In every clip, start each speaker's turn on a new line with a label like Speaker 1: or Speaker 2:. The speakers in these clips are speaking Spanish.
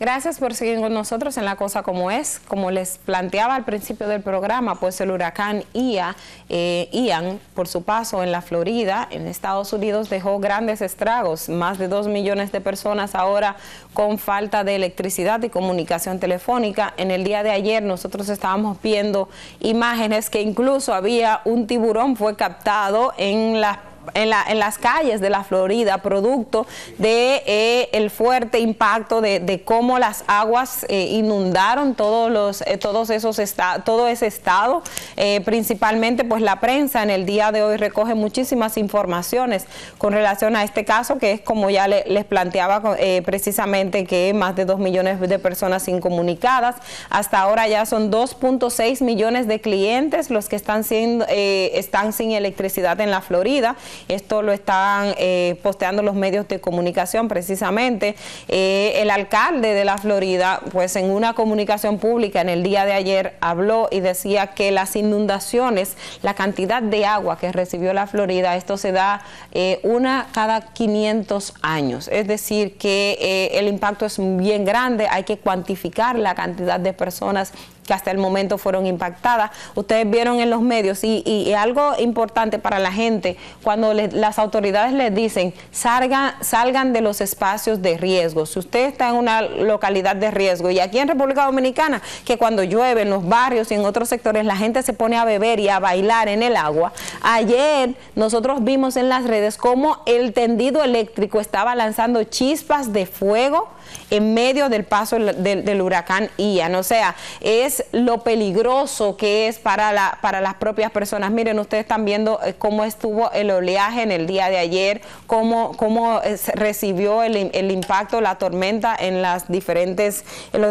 Speaker 1: Gracias por seguir con nosotros en La Cosa Como Es. Como les planteaba al principio del programa, pues el huracán Ian, por su paso en la Florida, en Estados Unidos, dejó grandes estragos. Más de 2 millones de personas ahora con falta de electricidad y comunicación telefónica. En el día de ayer nosotros estábamos viendo imágenes que incluso había un tiburón fue captado en las calles de la Florida, producto de el fuerte impacto de cómo las aguas inundaron todo ese estado. Principalmente pues la prensa en el día de hoy recoge muchísimas informaciones con relación a este caso, que es como ya les planteaba precisamente, que más de 2 millones de personas incomunicadas. Hasta ahora ya son 2.6 millones de clientes los que están sin electricidad en la Florida. Esto lo están posteando los medios de comunicación precisamente. El alcalde de la Florida, pues en una comunicación pública en el día de ayer habló y decía que las inundaciones, la cantidad de agua que recibió la Florida, esto se da una cada 500 años. Es decir, que el impacto es bien grande, hay que cuantificar la cantidad de personas que hasta el momento fueron impactadas. Ustedes vieron en los medios y algo importante para la gente, cuando las autoridades les dicen salgan de los espacios de riesgo. Si usted está en una localidad de riesgo, y aquí en República Dominicana, que cuando llueve en los barrios y en otros sectores la gente se pone a beber y a bailar en el agua. Ayer nosotros vimos en las redes cómo el tendido eléctrico estaba lanzando chispas de fuego en medio del paso del huracán Ian. O sea, es lo peligroso que es para las propias personas. Miren, ustedes están viendo cómo estuvo el oleaje en el día de ayer, cómo recibió el impacto, la tormenta en las diferentes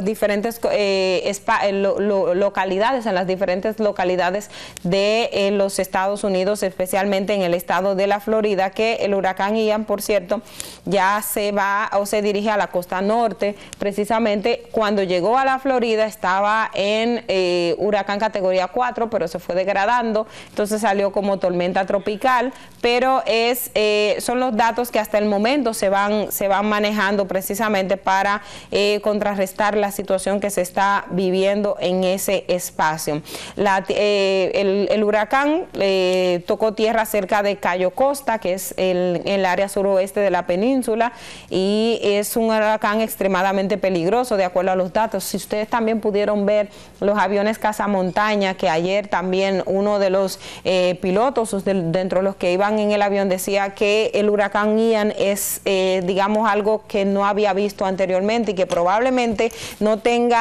Speaker 1: localidades, en las diferentes localidades de los Estados Unidos, especialmente en el estado de la Florida, que el huracán Ian, por cierto, ya se dirige a la costa norte. Precisamente cuando llegó a la Florida estaba en huracán categoría 4, pero se fue degradando, entonces salió como tormenta tropical, pero son los datos que hasta el momento se van manejando precisamente para contrarrestar la situación que se está viviendo en ese espacio. El huracán tocó tierra cerca de Cayo Costa, que es el área suroeste de la península, y es un huracán extremadamente peligroso de acuerdo a los datos. Si ustedes también pudieron ver los aviones cazamontaña, que ayer también uno de los pilotos dentro de los que iban en el avión decía que el huracán Ian es digamos algo que no había visto anteriormente y que probablemente no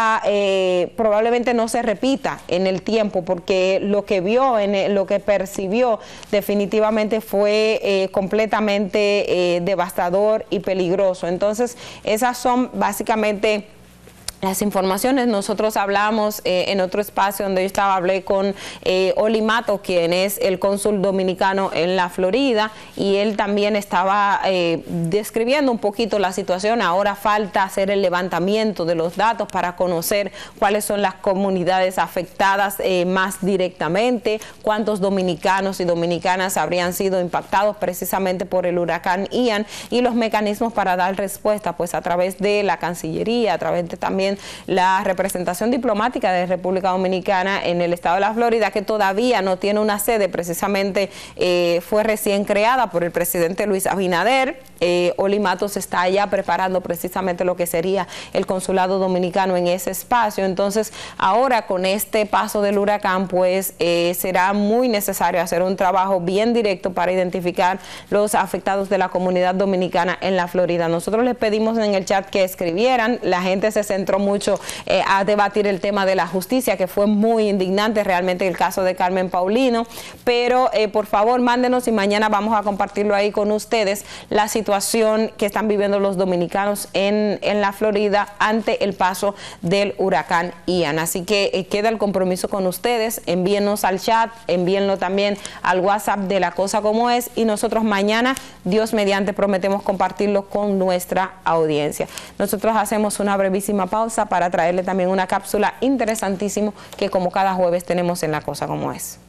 Speaker 1: se repita en el tiempo, porque lo que vio, lo que percibió definitivamente fue completamente devastador y peligroso. Entonces esas son básicamente las informaciones. Nosotros hablamos en otro espacio donde yo hablé con Oli Mato, quien es el cónsul dominicano en la Florida, y él también estaba describiendo un poquito la situación. Ahora falta hacer el levantamiento de los datos para conocer cuáles son las comunidades afectadas más directamente, cuántos dominicanos y dominicanas habrían sido impactados precisamente por el huracán Ian, y los mecanismos para dar respuesta, pues a través de la Cancillería, a través de también la representación diplomática de República Dominicana en el estado de la Florida, que todavía no tiene una sede, precisamente fue recién creada por el presidente Luis Abinader. Oli Matos está allá preparando precisamente lo que sería el consulado dominicano en ese espacio. Entonces ahora con este paso del huracán pues será muy necesario hacer un trabajo bien directo para identificar los afectados de la comunidad dominicana en la Florida. Nosotros les pedimos en el chat que escribieran. La gente se centró mucho a debatir el tema de la justicia, que fue muy indignante realmente el caso de Carmen Paulino, pero por favor mándenos y mañana vamos a compartirlo ahí con ustedes, la situación que están viviendo los dominicanos en la Florida ante el paso del huracán Ian. Así que queda el compromiso con ustedes, envíennos al chat, envíenlo también al WhatsApp de La Cosa Como Es, y nosotros mañana, Dios mediante, prometemos compartirlo con nuestra audiencia. Nosotros hacemos una brevísima pausa para traerle también una cápsula interesantísima que como cada jueves tenemos en La Cosa Como Es.